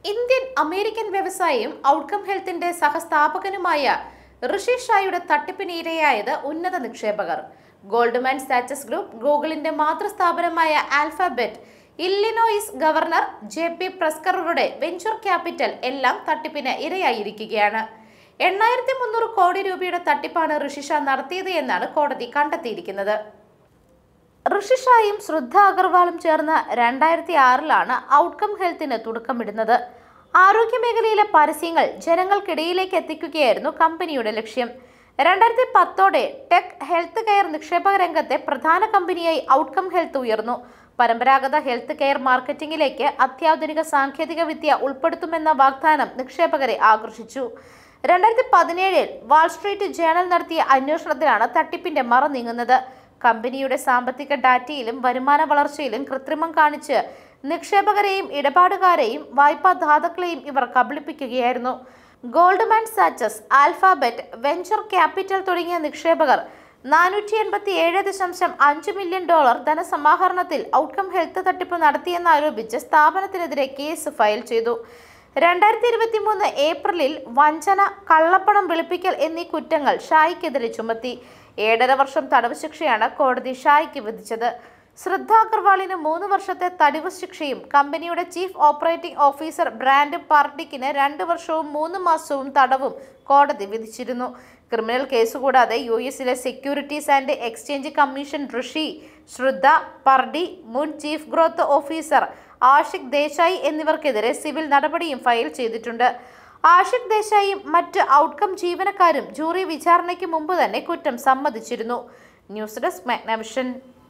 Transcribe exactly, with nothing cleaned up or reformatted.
Indian American വ്യവസായിയും outcome ഹെൽത്തിന്റെ സഹസ്ഥാപകനുമായ ഋഷി ഷായുടെ തട്ടിപ്പിന് ഇരയായത് ഉന്നത നിക്ഷേപകർ. ഗോൾഡ്മാൻ സാച്ചസ് ഗ്രൂപ്പ്, ഗൂഗിളിന്റെ മാതൃസ്ഥാപനമായ Alphabet, Illinois governor J P പ്രസ്കറുടെ വെഞ്ചർ ക്യാപിറ്റൽ എല്ലാം തട്ടിപ്പിന് ഇരയായിരിക്കുകയാണ്. എണ്ണായിരത്തി മുന്നൂറ് കോടി രൂപയുടെ തട്ടിപ്പാണ് ഋഷി ഷാ നടത്തിയത് എന്നാണ് കോടതി കണ്ടെത്തിയിരിക്കുന്നത്. ഋഷി ഷായും ശ്രദ്ധ അഗർവാളും ചേർന്ന് രണ്ടായിരത്തി ആറിലാണ് ഔട്ട്കം ഹെൽത്തിന് തുടക്കമിടുന്നത്. ആരോഗ്യമേഖലയിലെ പരസ്യങ്ങൾ ജനങ്ങൾക്കിടയിലേക്ക് എത്തിക്കുകയായിരുന്നു കമ്പനിയുടെ ലക്ഷ്യം. രണ്ടായിരത്തി പത്തോടെ ടെക് ഹെൽത്ത് കെയർ നിക്ഷേപക രംഗത്തെ പ്രധാന കമ്പനിയായി ഔട്ട്കം ഹെൽത്ത് ഉയർന്നു. പരമ്പരാഗത ഹെൽത്ത് കെയർ മാർക്കറ്റിംഗിലേക്ക് അത്യാധുനിക സാങ്കേതിക വിദ്യ ഉൾപ്പെടുത്തുമെന്ന വാഗ്ദാനം നിക്ഷേപകരെ ആകർഷിച്ചു. രണ്ടായിരത്തി പതിനേഴിൽ വാൾസ്ട്രീറ്റ് ജേണൽ നടത്തിയ അന്വേഷണത്തിലാണ് തട്ടിപ്പിന്റെ മറ നീങ്ങുന്നത്. കമ്പനിയുടെ സാമ്പത്തിക ഡാറ്റയിലും വരുമാന വളർച്ചയിലും കൃത്രിമം കാണിച്ച് നിക്ഷേപകരെയും ഇടപാടുകാരെയും വായ്പാ ദാതാക്കളെയും ഇവർ കബളിപ്പിക്കുകയായിരുന്നു. Goldman Sachs, Alphabet, venture capital തുടങ്ങിയ നിക്ഷേപകർ നാനൂറ്റി എൺപത്തി ഏഴ് ദശാംശം അഞ്ച് മില്യൺ ഡോളർ ധനസമാഹരണത്തിൽ ഔട്ട്കം ഹെൽത്ത് തട്ടിപ്പ് നടത്തിയെന്നാരോപിച്ച് സ്ഥാപനത്തിനെതിരെ കേസ് ഫയൽ ചെയ്തു. രണ്ടായിരത്തി ഇരുപത്തി മൂന്ന് ഏപ്രിലിൽ വഞ്ചന, കള്ളപ്പണം വെളുപ്പിക്കൽ എന്നീ കുറ്റങ്ങൾ ഷായ്ക്കെതിരെ ചുമത്തി. ഏഴര വർഷം തടവ് ശിക്ഷയാണ് കോടതി ഷായ്ക്ക് വിധിച്ചത്. ശ്രദ്ധ അഗർവാളിന് മൂന്ന് വർഷത്തെ തടവ് ശിക്ഷയും കമ്പനിയുടെ ചീഫ് ഓപ്പറേറ്റിംഗ് ഓഫീസർ ബ്രാൻഡ് പാർട്ടിക്കിന് രണ്ട് വർഷവും മൂന്ന് മാസവും തടവും കോടതി വിധിച്ചിരുന്നു. ക്രിമിനൽ കേസ് കൂടാതെ യു എസിലെ securities and exchange commission Rishi, Shraddha Purdy, മുൻ chief growth officer Ashik Desai എന്നിവർക്കെതിരെ സിവിൽ നടപടിയും ഫയൽ ചെയ്തിട്ടുണ്ട്. ആഷിഖ് ദേശായിയും മറ്റ് ഔട്ട്കം ജീവനക്കാരും ജൂറി വിചാരണയ്ക്ക് മുമ്പ് തന്നെ കുറ്റം സമ്മതിച്ചിരുന്നു. News desk Magnavision.